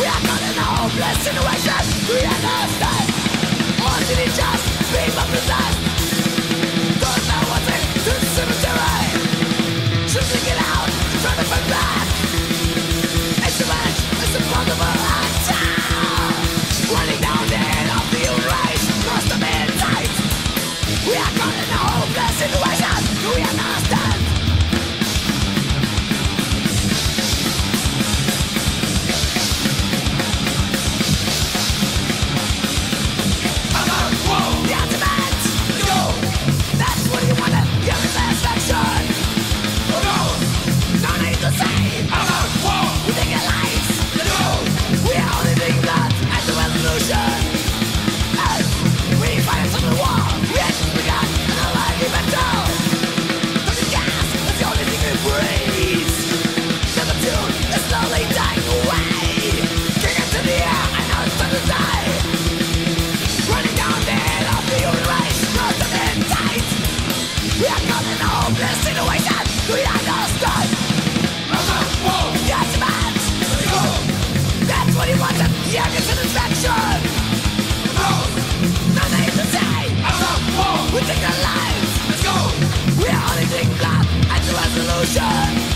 are caught in a hopeless situation. We understand. Or did it just beam up the sun? Don't know what's in the cemetery. Should we get out? Try to fight back. It's a match. It's a portable attack. Running down the end of the human race. Lost the midnight. We are caught in a hopeless situation. We understand. The ultimate. Go. That's what you wanted. Give me satisfaction. Go. No need to say. We take our lives. Go. We are only taking blood as the resolution. As we fight into the war, we have just begun and our life is mental. Touching gas is the only thing we breathe. Never tune is slowly dying away. Kick into the air, I know it's time to die. Running down the head of the human race, not the men tight. We are caught in a hopeless situation. We understand. The ultimate. That's what he wanted. Yeah, get satisfaction. No need to say. We take our lives. We are only taking blood as the resolution.